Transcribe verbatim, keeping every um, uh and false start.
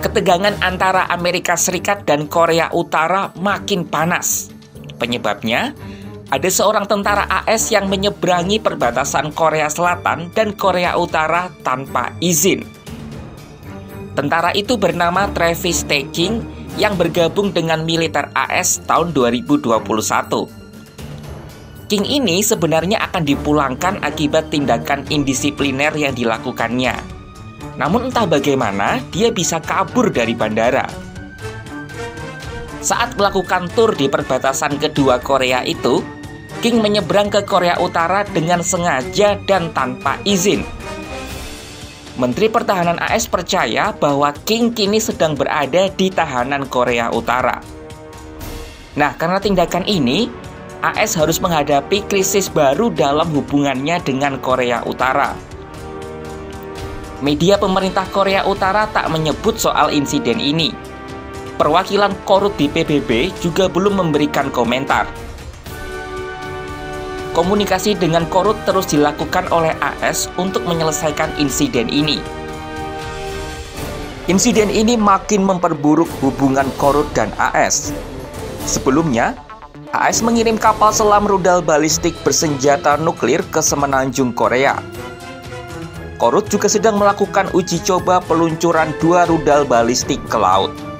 Ketegangan antara Amerika Serikat dan Korea Utara makin panas. Penyebabnya, ada seorang tentara A S yang menyeberangi perbatasan Korea Selatan dan Korea Utara tanpa izin. Tentara itu bernama Travis T. King yang bergabung dengan militer A S tahun dua ribu dua puluh satu. King ini sebenarnya akan dipulangkan akibat tindakan indisipliner yang dilakukannya. Namun entah bagaimana, dia bisa kabur dari bandara. Saat melakukan tur di perbatasan kedua Korea itu, King menyeberang ke Korea Utara dengan sengaja dan tanpa izin. Menteri Pertahanan A S percaya bahwa King kini sedang berada di tahanan Korea Utara. Nah, karena tindakan ini, A S harus menghadapi krisis baru dalam hubungannya dengan Korea Utara. Media pemerintah Korea Utara tak menyebut soal insiden ini. Perwakilan Korut di P B B juga belum memberikan komentar. Komunikasi dengan Korut terus dilakukan oleh A S untuk menyelesaikan insiden ini. Insiden ini makin memperburuk hubungan Korut dan A S. Sebelumnya, A S mengirim kapal selam rudal balistik bersenjata nuklir ke semenanjung Korea. Korut juga sedang melakukan uji coba peluncuran dua rudal balistik ke laut.